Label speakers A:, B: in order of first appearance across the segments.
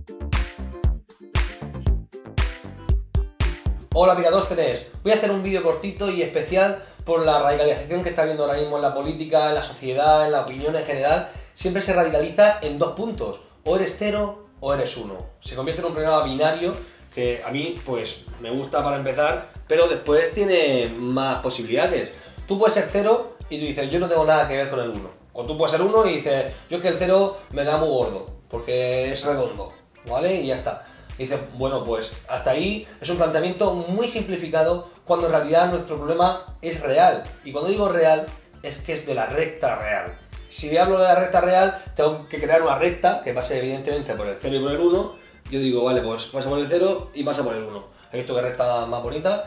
A: Hola Picatóstenes, voy a hacer un vídeo cortito y especial por la radicalización que está habiendo ahora mismo en la política, en la sociedad, en la opinión en general. Siempre se radicaliza en dos puntos, o eres 0 o eres 1. Se convierte en un problema binario que a mí pues me gusta para empezar, pero después tiene más posibilidades. Tú puedes ser 0 y tú dices, yo no tengo nada que ver con el 1. O tú puedes ser 1 y dices, yo es que el 0 me da muy gordo, porque es redondo, ¿vale? Y ya está. Y dices, bueno, pues hasta ahí es un planteamiento muy simplificado cuando en realidad nuestro problema es real. Y cuando digo real, es que es de la recta real. Si hablo de la recta real, tengo que crear una recta que pase evidentemente por el 0 y por el 1. Yo digo, vale, pues pasa por el 0 y pasa por el 1. ¿Has visto qué recta más bonita?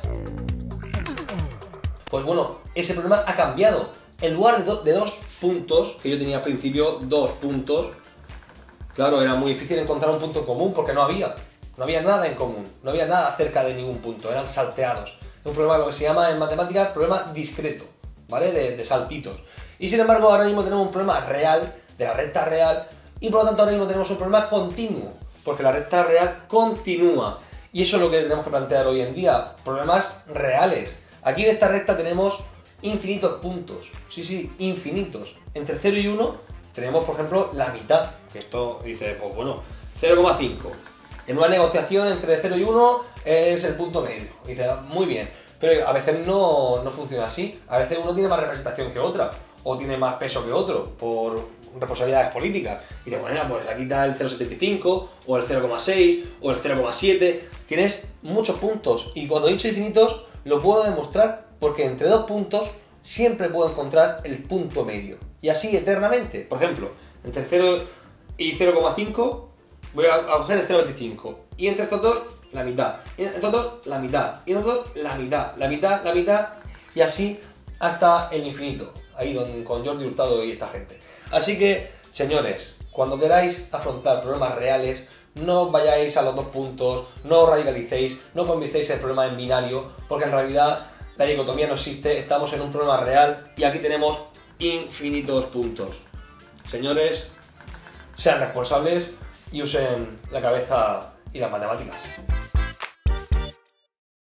A: Pues bueno, ese problema ha cambiado. En lugar de dos puntos, que yo tenía al principio 2 puntos, claro, era muy difícil encontrar un punto en común porque no había nada en común, no había nada cerca de ningún punto, eran salteados. Es un problema, lo que se llama en matemáticas, problema discreto, ¿vale? De saltitos. Y sin embargo, ahora mismo tenemos un problema real, de la recta real, y por lo tanto ahora mismo tenemos un problema continuo, porque la recta real continúa. Y eso es lo que tenemos que plantear hoy en día, problemas reales. Aquí en esta recta tenemos infinitos puntos, sí, infinitos. Entre 0 y 1 tenemos, por ejemplo, la mitad, que esto dice, pues bueno, 0,5. En una negociación entre 0 y 1 es el punto medio. Dice, muy bien, pero a veces no funciona así. A veces uno tiene más representación que otra, o tiene más peso que otro, por responsabilidades políticas. Y dice, bueno, pues aquí está el 0,75, o el 0,6, o el 0,7. Tienes muchos puntos, y cuando he dicho infinitos, lo puedo demostrar, porque entre dos puntos siempre puedo encontrar el punto medio. Y así eternamente. Por ejemplo, entre 0 y 0,5 voy a coger el 0,25. Y entre estos dos, la mitad. Y entre estos dos, la mitad. Y entre estos dos, la mitad. La mitad, la mitad. Y así hasta el infinito. Ahí con Jordi Hurtado y esta gente. Así que, señores, cuando queráis afrontar problemas reales, no vayáis a los dos puntos, no os radicalicéis, no convirtáis el problema en binario, porque en realidad la dicotomía no existe, estamos en un problema real y aquí tenemos infinitos puntos. Señores, sean responsables y usen la cabeza y las matemáticas.